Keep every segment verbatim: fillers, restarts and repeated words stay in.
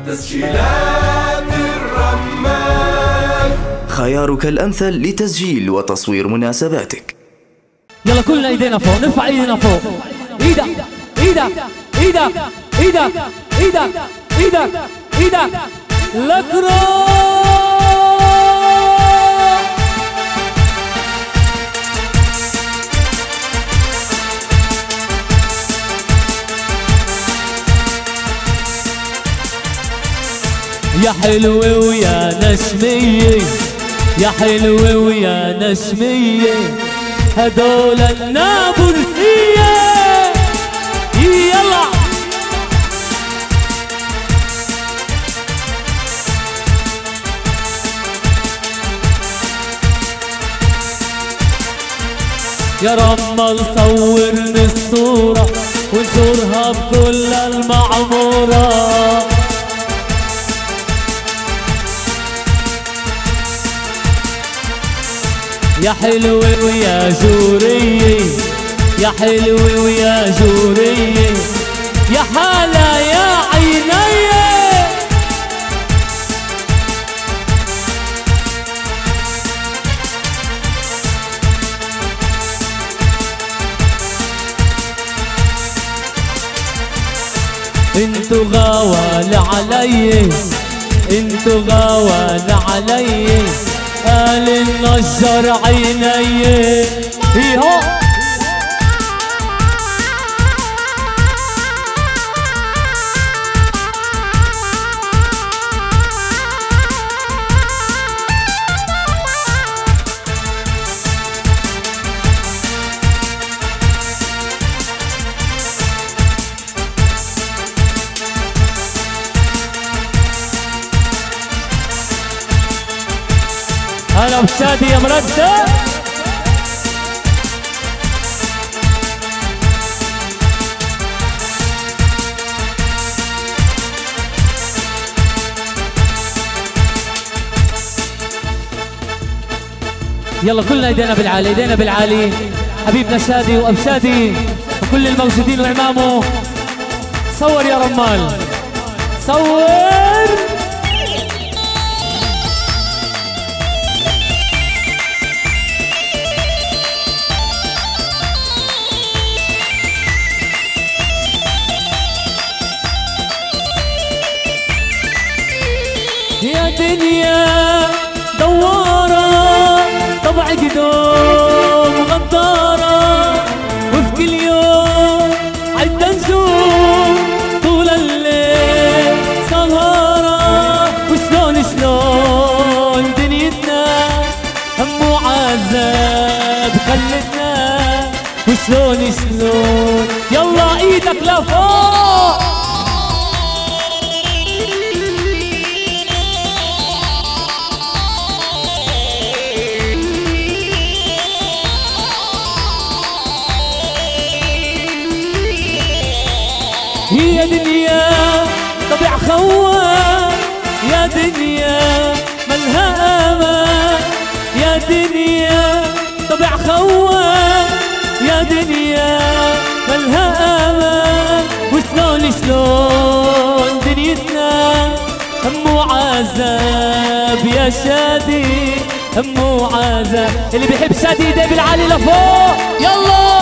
تسجيلات الرمان، خيارك الأمثل لتسجيل وتصوير مناسباتك. يلا كلنا ايدينا فوق، نرفع ايدينا فوق. ايدك ايدك ايدك ايدك ايدك ايدك ايدك لكرو. يا حلوة ويا نسمية، يا حلوة ويا نسمية، هدول النابلسية. يلا يا رمل صورني الصورة ونزورها بكل المعمورة. يا حلوة ويا جورية، يا حلوة ويا جورية، يا حالة يا عيني. انتو غوال علي، انتو غوال علي، قال النجار عيني. هيهو هلا بشادي يا مرتب. يلا كلنا ايدينا بالعالي، ايدينا بالعالي. حبيبنا شادي واب شادي وكل الموجودين وامامه. صور يا رمال، صور. يا دنيا دوارة طبعك دوم غدارة، وفي كل يوم عدنا نشوف طول الليل سهارة. وشلون شلون دنيتنا هم وعذاب خلتنا، وشلون شلون. يلا ايدك لفوق. يا دنيا طبع خوان، يا دنيا ملها امان، يا دنيا طبع خوان، يا دنيا ملها امان. وشلون شلون دنيتنا هم وعذاب يا شادي، هم وعذاب. اللي بيحب شادي ايديه بالعالي لفوق. يلا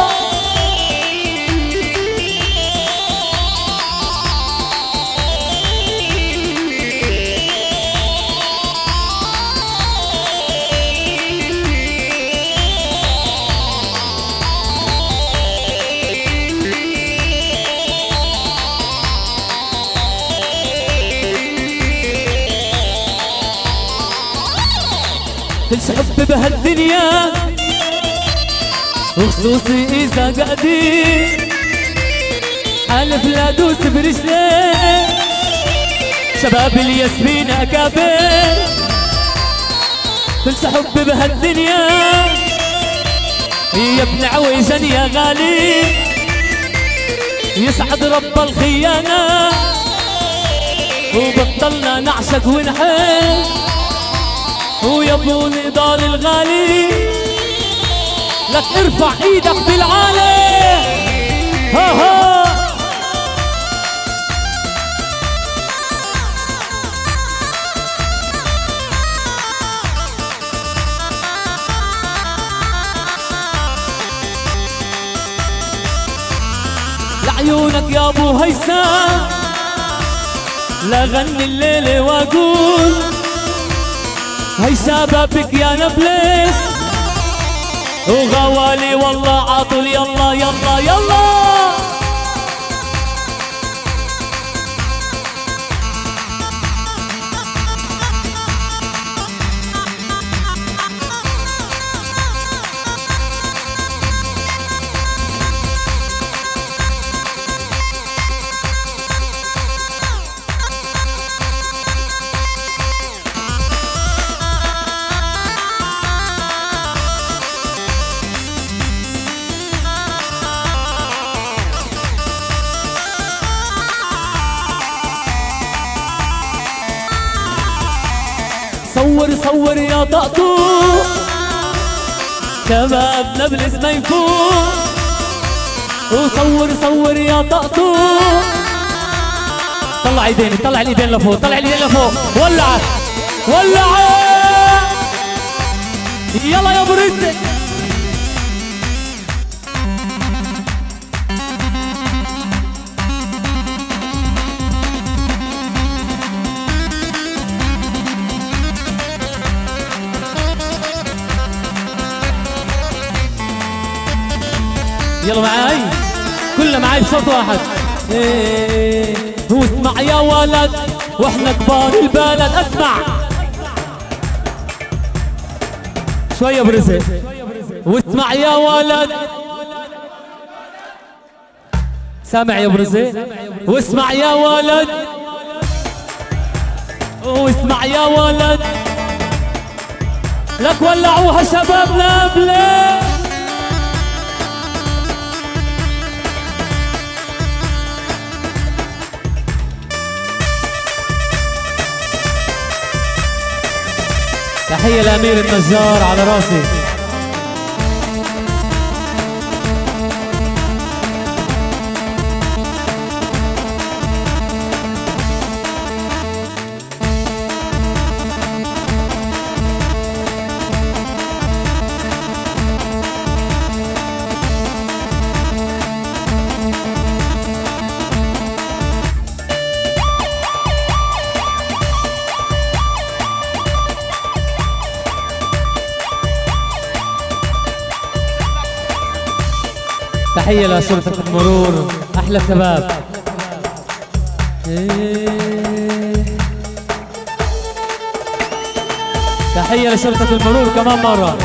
الحب بهالدنيا وخصوصي إذا قاعدين، حالف لا دوس برجلي شباب الياسمين أكابر. كل حب بهالدنيا يا ابن عويجن يا غالي، يسعد رب الخيانة وبطلنا نعشق ونحب. ويا ابو نضال الغالي لك ارفع ايدك بالعالي. ها ها يا ابو هيثم لا غني الليله واقول هي شبابك يا نابلس وغوالي والله عاطل يلا يلا يلا. صور صور يا طقطوق شباب نابلس ما يفوق وصور صور يا طقطوق. طلع ايديني طلع الايدين لفوق طلع الايدين لفوق ولع ولع يلا يا ابو رزق. يلا معاي كلنا معاي بصوت واحد. ايه واسمع يا ولد واحنا كبار البلد اسمع شويه برزق. واسمع يا ولد سامع يا برزق. واسمع يا ولد واسمع يا ولد لك ولعوها شباب نابلس. تحية لأمير النجار على راسي. تحية لشرطة المرور أحلى شباب. تحية لشرطة المرور كمان مرة.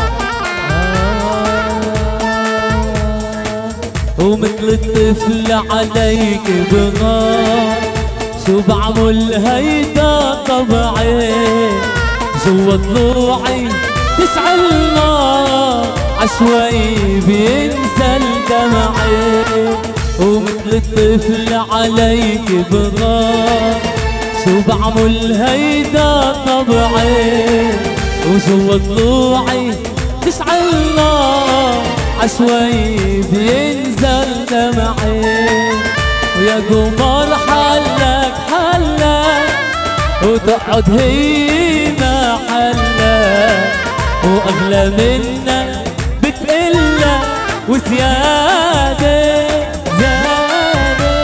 ومثل الطفل عليك بغار شو بعمل هيدا طبعي جوا ضلوعي تشعل نار عشوائي بينزل دمعي. ومثل الطفل عليك بغار شو بعمل هيدا طبعي وجوا ضلوعي تشعل نار عشوائي بينزل دمعي. ويا قمر حلك حلك وتقعد هي محلك واغلى منك بتقلك وزياده زياده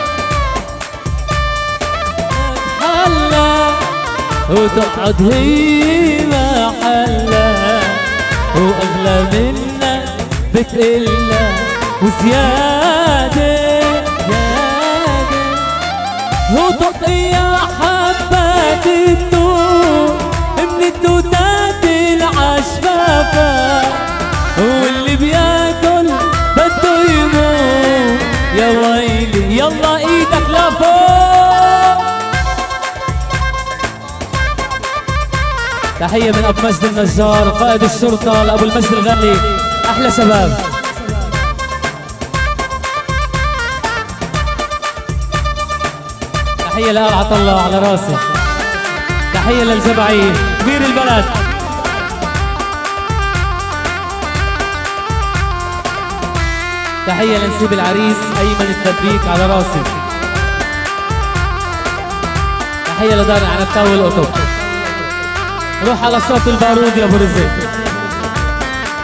حلك وتقعد هي محلك واغلى منك بتقلك وزياده زياده. وطق يا حبات النور من الدودات العشفافة واللي بياكل بده يموت يا ويلي يلا ايدك لفوق. تحية من ابو مجد النجار قائد الشرطة لابو المجد الغالي احلى شباب. تحية لآل عطلة على راسي. تحية للجبعي كبير البلد. تحية لنسيب العريس أيمن التبريك على راسي. تحية لدار العنبتاوي والقطب. روح على صوت البارود يا ابو رزق.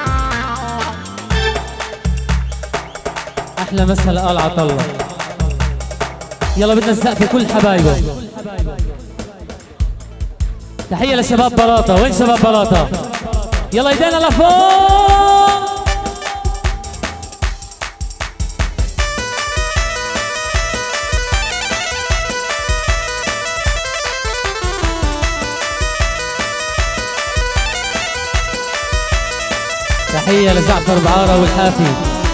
احلى مسا لآل عطلة. يلا بدنا نسقف كل حبايبه. تحية لشباب بلاطة. وين شباب بلاطة؟ يلا ايدينا لفوق. تحية لجعفر بعارة والحافي.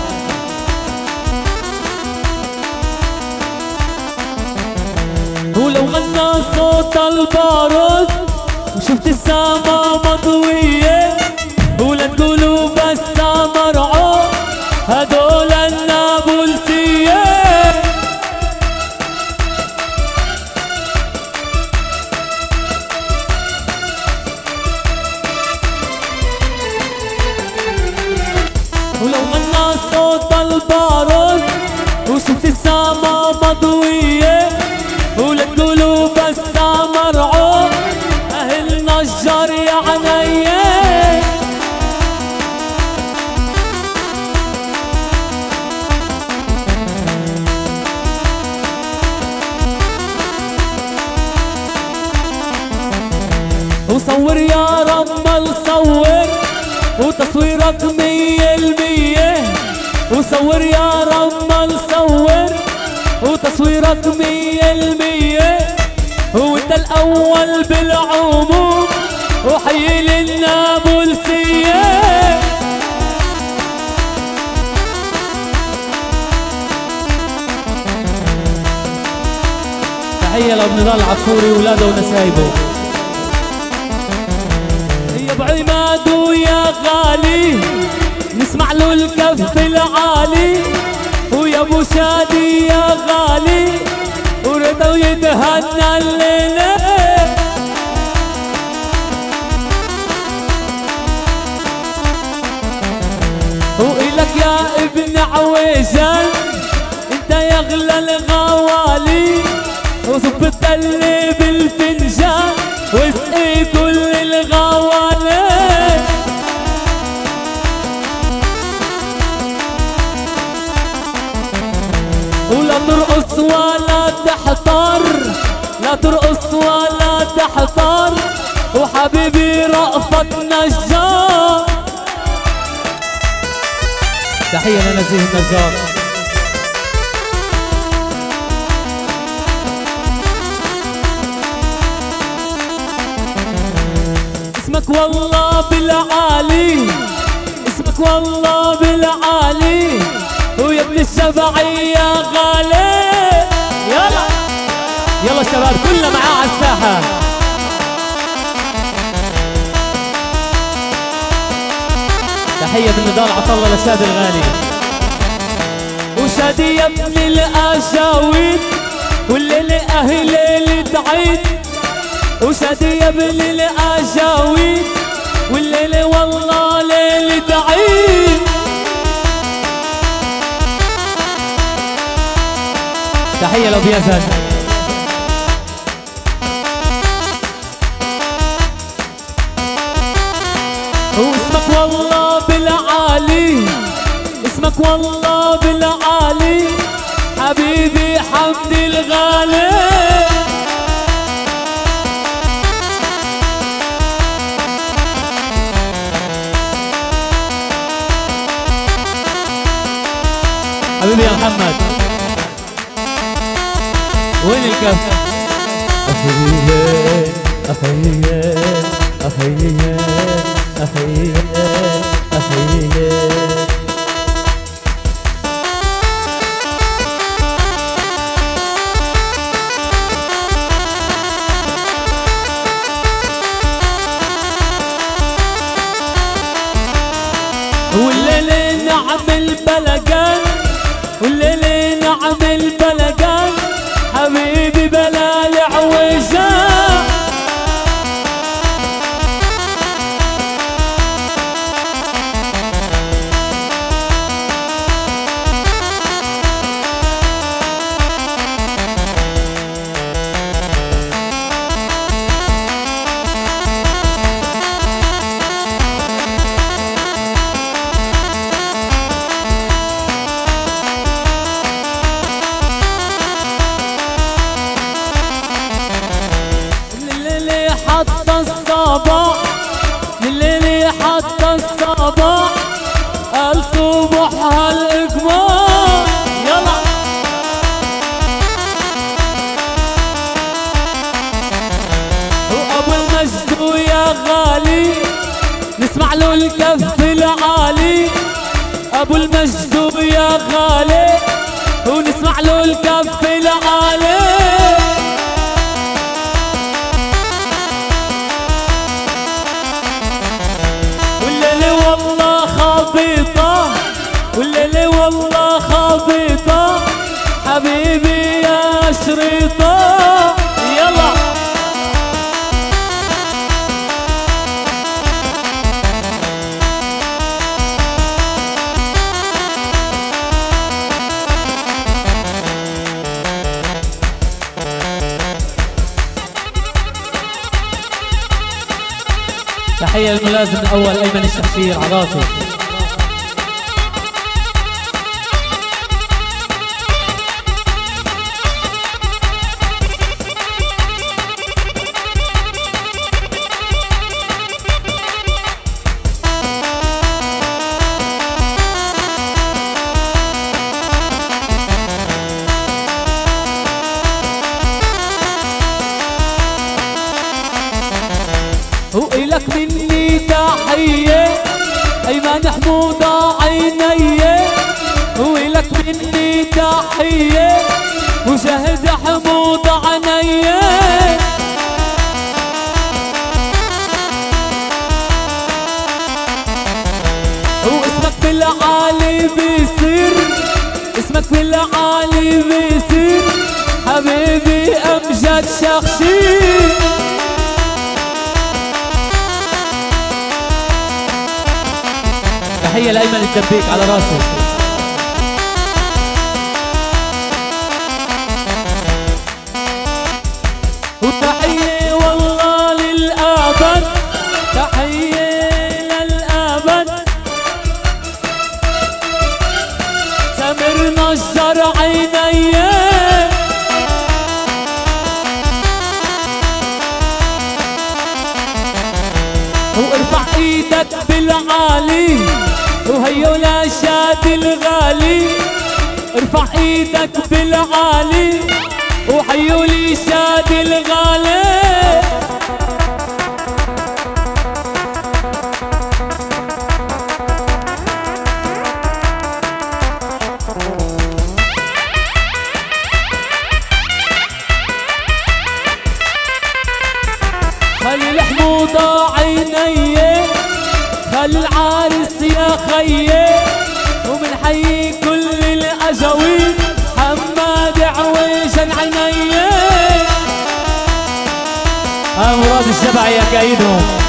ولو غنى صوت البارود وشفت السما مضوية ولا تقولوا بس مرعوب هدول النابلسية. ولو غنى صوت البارود وشفت السما مضوية ولا تقولوا بس مرعوب أهل نجار يا عينيه. وصور يا رمال صور وتصويرك مية المية. وصور يا رمال صور وتصويرك مية المية. وانت الاول بالعموم وحي للنابلسية. تحية لابن نضال العطفوري وولاده ونسايبه. يا ابو عماد ويا غالي نسمع له الكف العالي. ويا ابو شادي يا غالي ورضا يتهنى الليلة. وإلك يا ابن عويشان انت يا اغلى الغوالي. وصب التلي بالفنجان واسقي كل الغوالي. ولا ترقص ولا تحتار لا ترقص ولا تحتار. وحبيبي رأفت نجار. تحية لنزيه النجار. اسمك والله بالعالي اسمك والله بالعالي. ويا ابن الشبعي يا غالي. يلا يلا شباب كلنا معاه على الساحة. تحية بالنضال عطله لشادي الغالي. وشادي يا ابن الأشاويد والليلة أهي ليلة عيد. وشادي يا ابن الأشاويد والليلة والله ليلة عيد. تحية لو بيزن. واسمك والله بالعالي اسمك والله بالعالي. حبيبي حمدي الغالي. حبيبي يا محمد وين الكف؟ أخيه أخيه أخيه أخيه أخيه. والليلة نعمل بلقان والليلة نعمل بلقان. حبيبي بلا العويشان. صبح هالإقمار يلا وأبو المجد ويا غالي نسمع له الكف العالي. أبو المجد ويا غالي ونسمع له الكف العالي. والليلة والله خابطة والليلة والله خابطة حبيبي يا شريطة يلا تحية للملازم الأول أيمن الشخشير عراسي. وإلك مني تحية أيمن حمودة عيني. وإلك مني تحية وشهد حمودة عيني. واسمك بالعالي بيصير اسمك بالعالي بيصير حبيبي أمجد شخشير. تحية لأيمن الدبيك على راسه. وتحية والله للأبد تحية للأبد سمر نشر عيني. وارفع ايدك بالعالي وهيو لا شاد الغالي. ارفع ايدك بالعالي وحيو لي شاد الغالي. خلي الحموضة عيني خلي العارس يا خيي. وبنحيي كل الأجاويد حماد عويش العيني. ها مراد الشبعي يا كايدهم.